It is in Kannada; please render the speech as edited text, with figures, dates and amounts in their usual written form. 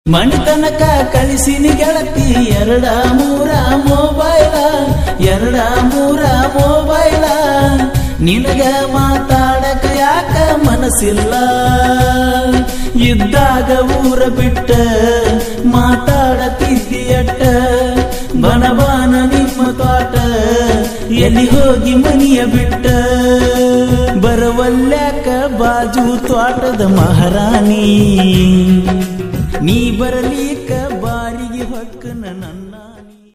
ಮಣಿತನಕ ಕಳಿಸಿನಿ ಗೆಳತಿ ಎರಡ ಮೂರ ಮೊಬೈಲ ನಿನಗ ಮಾತಾಡಕ ಯಾಕ ಮನಸ್ಸಿಲ್ಲ ಇದ್ದಾಗ ಊರ ಬಿಟ್ಟ ಮಾತಾಡತಿದ್ದೀಯಟ್ಟ ಬನಬಾನ ನಿಮ್ಮ ತೋಟ ಎಲ್ಲಿ ಹೋಗಿ ಮನಿಯ ಬಿಟ್ಟ ಬರವಲ್ಯಾಕ ಬಾಜು ತೋಟದ ಮಹಾರಾಣಿ ನೀ ಬರಲಿಕ್ಕ ಬಾರಿಗೆ ಹೊಕ್ಕನ ನನ್ನ